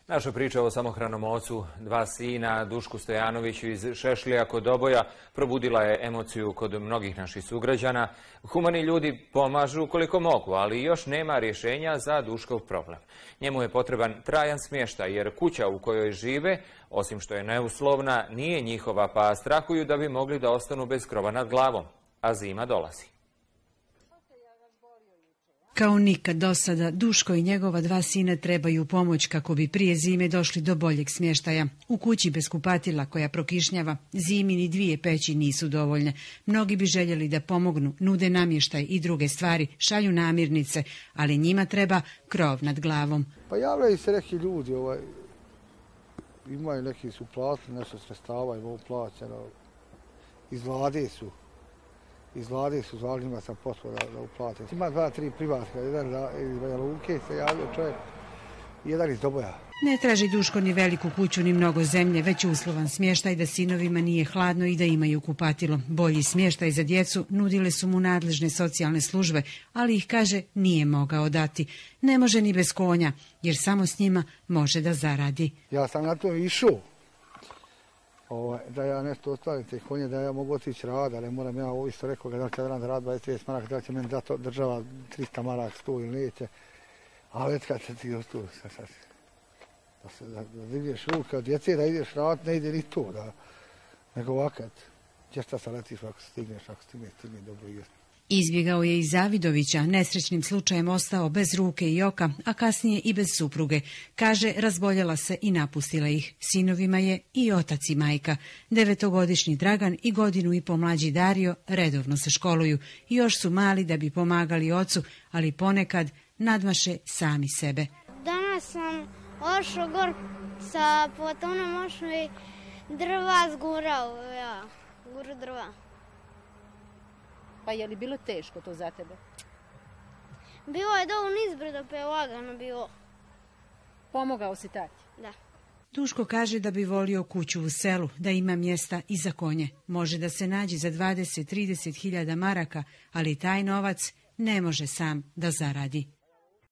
Naša priča o samohranom ocu, dva sina, Dušku Stojanoviću iz Šešlija kod Oboja, probudila je emociju kod mnogih naših sugrađana. Humani ljudi pomažu koliko mogu, ali još nema rješenja za Duškov problem. Njemu je potreban trajan smještaj, jer kuća u kojoj žive, osim što je neuslovna, nije njihova, pa strahuju da bi mogli da ostanu bez krova nad glavom. A zima dolazi. Kao nikad do sada, Duško i njegova dva sina trebaju pomoć kako bi prije zime došli do boljeg smještaja. U kući bez kupatila koja prokišnjava, zimi ni dvije peći nisu dovoljne. Mnogi bi željeli da pomognu, nude namještaj i druge stvari, šalju namirnice, ali njima treba krov nad glavom. Pa javljaju se neki ljudi, imaju neki su platili nešto sredstava, imaju plaćeno, iz vlade su zvali, njima sam poslao da uplate. Ima 2-3 privatnika, jedan iz Banja Luke se javio čovjek, jedan iz Doboja. Ne traži Duško ni veliku kuću ni mnogo zemlje, već uslovan smještaj da sinovima nije hladno i da imaju kupatilo. Bolji smještaj za djecu nudile su mu nadležne socijalne službe, ali ih, kaže, nije mogao dati. Ne može ni bez konja, jer samo s njima može da zaradi. Ja sam na to išao. Da ja nešto ostavim te konje, da ja mogu otići rad, ali moram ja ovo isto rekao, da li će da rad 20 maraka, da li će meni dati država 300 maraka 100 ili neće. Ali već kad se ti ostavi, da vidiš ruke od djece, da ideš rad, ne ide ni to, nego ovakad. Češta se letiš ako stigneš dobro jesti. Izbjegao je i Zavidovića, nesrećnim slučajem ostao bez ruke i oka, a kasnije i bez supruge. Kaže, razboljela se i napustila ih. Sinovima je i otac i majka. 9-godišnji Dragan i godinu i po mlađi Dario redovno se školuju. Još su mali da bi pomagali ocu, ali ponekad nadmaše sami sebe. Danas sam ošao gor sa potonom, ošao i drva zgurao, guru drva. Pa je li bilo teško to za tebe? Bilo je dovoljno izbrdo, pa je lagano bilo. Pomogao si tati? Da. Duško kaže da bi volio kuću u selu, da ima mjesta i za konje. Može da se nađe za 20-30 hiljada maraka, ali taj novac ne može sam da zaradi.